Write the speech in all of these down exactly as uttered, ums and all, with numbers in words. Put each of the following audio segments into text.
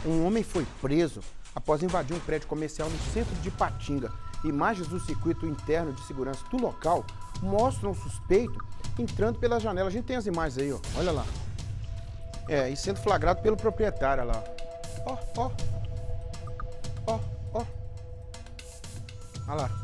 Um homem foi preso após invadir um prédio comercial no centro de Ipatinga. Imagens do circuito interno de segurança do local mostram o suspeito entrando pela janela. A gente tem as imagens aí, ó. Olha lá. É, e sendo flagrado pelo proprietário, olha lá. Ó, ó. Ó, ó. Olha lá.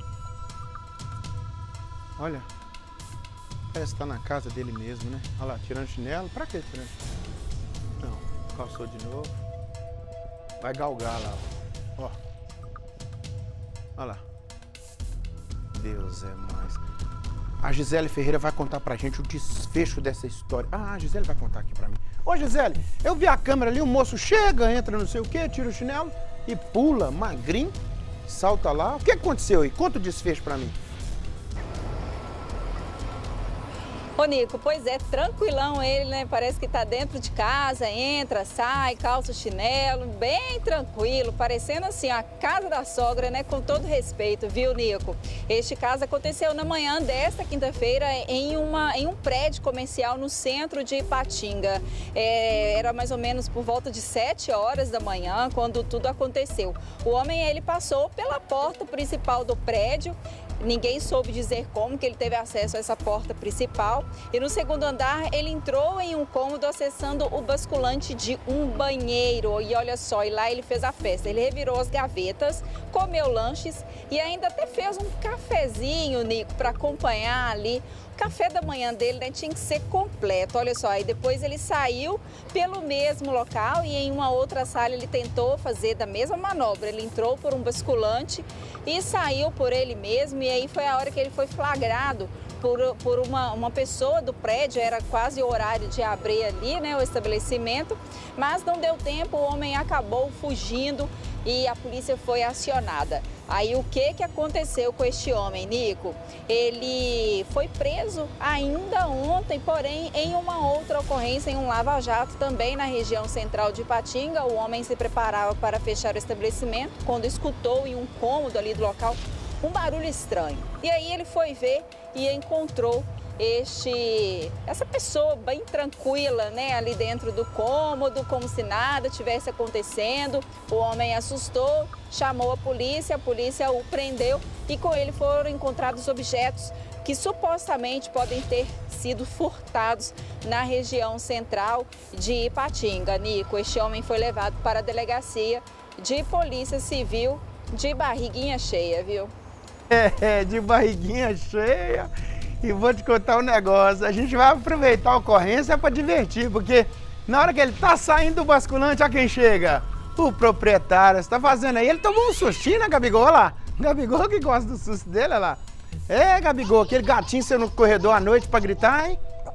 Olha. Parece que tá na casa dele mesmo, né? Olha lá, tirando chinelo. Pra que tirando chinelo? Não, calçou de novo. Vai galgar lá, ó. Ó. Olha lá. Deus é mais. A Gisele Ferreira vai contar pra gente o desfecho dessa história. Ah, a Gisele vai contar aqui pra mim. Ô, Gisele, eu vi a câmera ali, o moço chega, entra não sei o quê, tira o chinelo e pula, magrinho, salta lá. O que aconteceu aí? Conta o desfecho pra mim. Ô, Nico, pois é, tranquilão ele, né? Parece que tá dentro de casa, entra, sai, calça o chinelo, bem tranquilo, parecendo assim a casa da sogra, né? Com todo respeito, viu, Nico? Este caso aconteceu na manhã desta quinta-feira em, uma, em um prédio comercial no centro de Ipatinga. É, era mais ou menos por volta de sete horas da manhã quando tudo aconteceu. O homem, ele passou pela porta principal do prédio. Ninguém soube dizer como que ele teve acesso a essa porta principal. E no segundo andar, ele entrou em um cômodo acessando o basculante de um banheiro. E olha só, e lá ele fez a festa. Ele revirou as gavetas, comeu lanches e ainda até fez um cafezinho, Nico, para acompanhar ali. O café da manhã dele, né, tinha que ser completo. Olha só, e depois ele saiu pelo mesmo local e em uma outra sala ele tentou fazer da mesma manobra. Ele entrou por um basculante e saiu por ele mesmo. E aí foi a hora que ele foi flagrado por, por uma, uma pessoa do prédio. Era quase o horário de abrir ali, né, o estabelecimento, mas não deu tempo, o homem acabou fugindo e a polícia foi acionada. Aí o que que aconteceu com este homem, Nico? Ele foi preso ainda ontem, porém em uma outra ocorrência, em um lava-jato também na região central de Ipatinga. O homem se preparava para fechar o estabelecimento quando escutou em um cômodo ali do local um barulho estranho. E aí ele foi ver e encontrou este, essa pessoa bem tranquila, né, ali dentro do cômodo, como se nada tivesse acontecendo. O homem assustou, chamou a polícia, a polícia o prendeu e com ele foram encontrados objetos que supostamente podem ter sido furtados na região central de Ipatinga. Nico, este homem foi levado para a delegacia de polícia civil de barriguinha cheia, viu? É, de barriguinha cheia. E vou te contar um negócio, a gente vai aproveitar a ocorrência para divertir, porque na hora que ele tá saindo do basculante, olha quem chega, o proprietário. Você tá fazendo aí, ele tomou um sustinho, né, Gabigol? Olha lá, Gabigol que gosta do susto dele, olha lá. É, Gabigol, aquele gatinho saiu no corredor à noite para gritar, hein?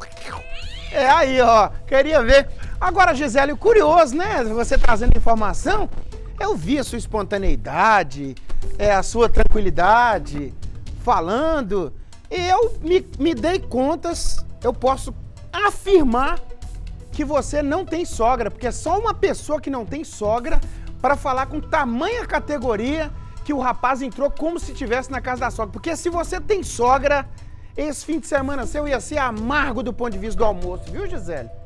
É aí, ó, queria ver. Agora, Gisele, curioso, né, você trazendo informação, eu vi a sua espontaneidade, é, a sua tranquilidade, falando... E eu me, me dei contas, eu posso afirmar que você não tem sogra, porque é só uma pessoa que não tem sogra para falar com tamanha categoria que o rapaz entrou como se estivesse na casa da sogra. Porque se você tem sogra, esse fim de semana seu ia ser amargo do ponto de vista do almoço, viu, Gisele?